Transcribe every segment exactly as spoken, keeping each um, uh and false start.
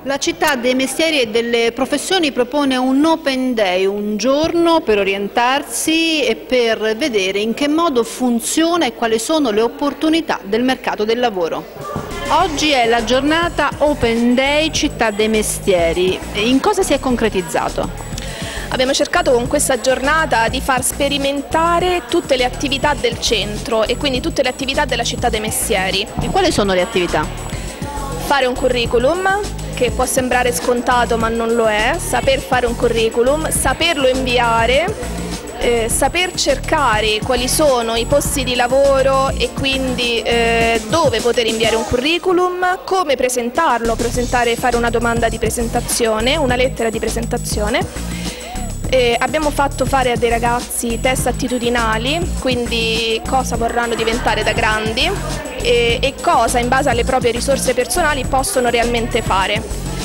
La città dei mestieri e delle professioni propone un Open Day, un giorno per orientarsi e per vedere in che modo funziona e quali sono le opportunità del mercato del lavoro. Oggi è la giornata Open Day Città dei Mestieri. In cosa si è concretizzato? Abbiamo cercato con questa giornata di far sperimentare tutte le attività del centro e quindi tutte le attività della Città dei Mestieri. E quali sono le attività? Fare un curriculum, che può sembrare scontato ma non lo è, saper fare un curriculum, saperlo inviare, eh, saper cercare quali sono i posti di lavoro e quindi eh, dove poter inviare un curriculum, come presentarlo, presentare, fare una domanda di presentazione, una lettera di presentazione. Eh, abbiamo fatto fare a dei ragazzi test attitudinali, quindi cosa vorranno diventare da grandi e, e cosa in base alle proprie risorse personali possono realmente fare.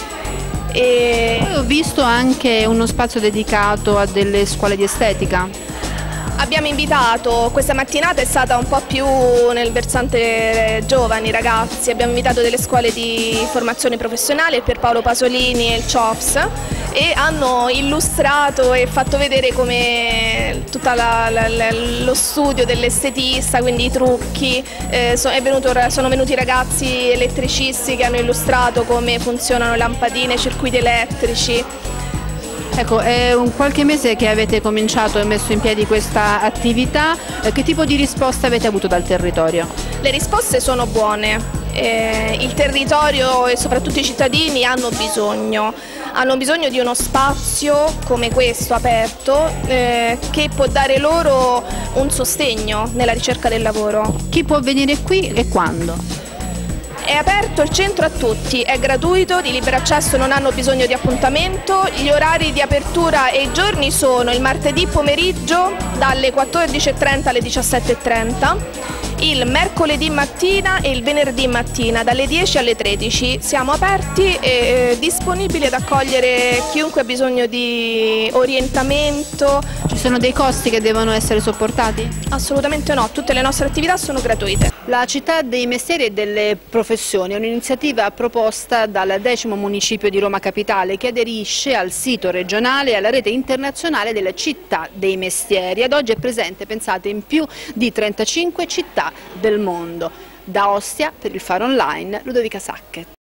E... Poi ho visto anche uno spazio dedicato a delle scuole di estetica. Abbiamo invitato, questa mattinata è stata un po' più nel versante giovani ragazzi, abbiamo invitato delle scuole di formazione professionale, il Pierpaolo Pasolini e il C O F S, e hanno illustrato e fatto vedere come tutto lo studio dell'estetista, quindi i trucchi, eh, so, è venuto, sono venuti ragazzi elettricisti che hanno illustrato come funzionano lampadine, circuiti elettrici. Ecco, è un qualche mese che avete cominciato e messo in piedi questa attività, eh, che tipo di risposte avete avuto dal territorio? Le risposte sono buone, eh, il territorio e soprattutto i cittadini hanno bisogno, hanno bisogno di uno spazio come questo aperto eh, che può dare loro un sostegno nella ricerca del lavoro. Chi può venire qui e quando? È aperto il centro a tutti, è gratuito, di libero accesso, non hanno bisogno di appuntamento. Gli orari di apertura e i giorni sono il martedì pomeriggio dalle quattordici e trenta alle diciassette e trenta, il mercoledì mattina e il venerdì mattina dalle dieci alle tredici. Siamo aperti e eh, disponibili ad accogliere chiunque ha bisogno di orientamento. Ci sono dei costi che devono essere sopportati? Assolutamente no, tutte le nostre attività sono gratuite. La Città dei Mestieri e delle Professioni è un'iniziativa proposta dal decimo municipio di Roma Capitale che aderisce al sito regionale e alla rete internazionale delle Città dei Mestieri. Ad oggi è presente, pensate, in più di trentacinque città del mondo. Da Ostia, per il Faro Online, Ludovica Sacche.